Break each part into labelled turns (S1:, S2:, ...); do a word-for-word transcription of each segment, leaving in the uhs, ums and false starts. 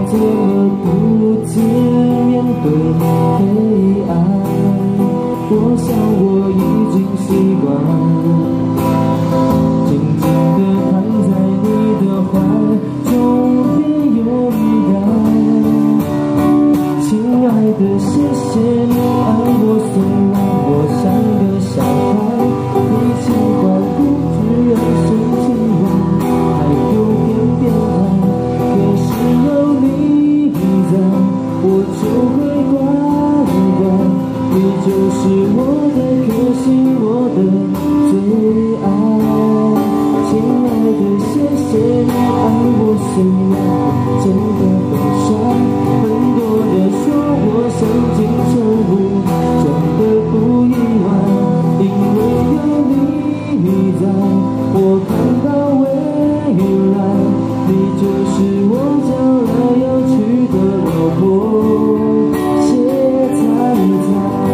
S1: 怎么独自面对黑暗？我想我已经习惯，静静地躺在你的怀中，别勇敢。亲爱的，谢谢你爱我，虽然我像个小孩，你情怀不知人生情怀，还有点变态。可是有你在，我就会乖乖。你就是我的克星，我的最爱。亲爱的，谢谢你爱我，虽然我真的很帅。很多人说我像金城武，真的不意外，因为有你在，我看到未来。你就是我将来要娶的老婆，谢彩彩。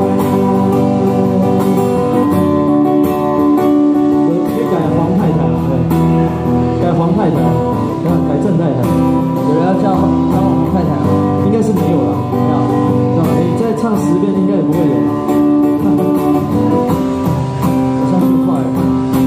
S1: 可以改黄太太了，对，改黄太太，改改郑太太。有人要叫叫黄太太吗？应该是没有了，啊，你再唱十遍应该也不会有了。好像是快了。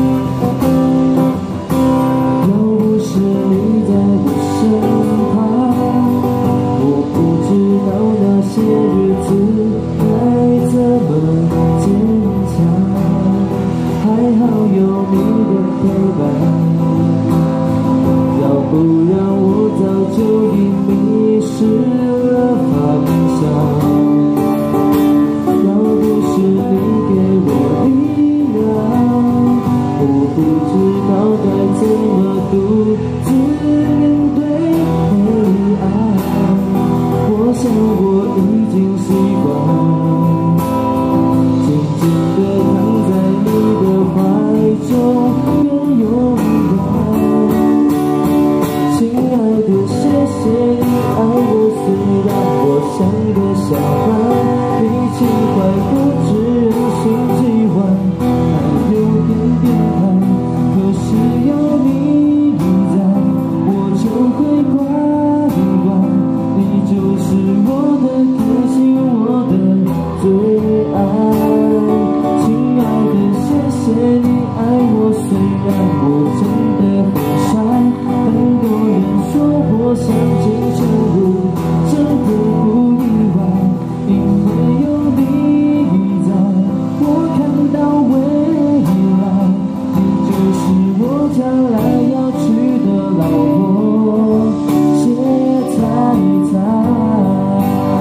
S1: 要不是你在我身旁，我不知道那些日子该怎么坚强。还好有你的陪伴。要不然我早就已迷失了方向。要不是你给我力量，我不知道该怎么独自面对黑暗。我想我已经习惯，静静地躺在你的怀中，别勇敢。亲爱的，谢谢你爱我，虽然我像个小孩，你情怀不知人心几万，还有点变态。可是有你在，我就会乖乖。你就是我的克星，我的最爱。亲爱的，谢谢你爱我，虽然我真的很帅。很多人说我像金城武，真的不意外，因为有你在，我看到未来。你就是我将来要娶的老婆，谢彩彩，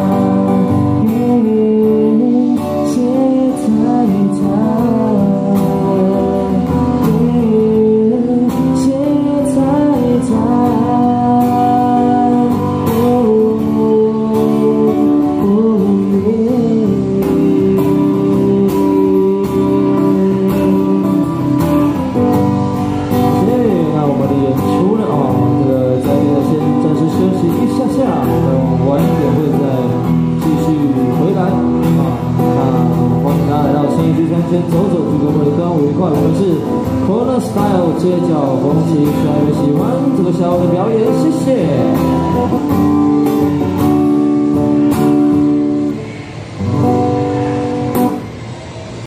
S1: 谢彩彩。走走这个会端午愉快，我们是 Corner Style 街角风情，希望你们喜欢这个小的表演，谢谢。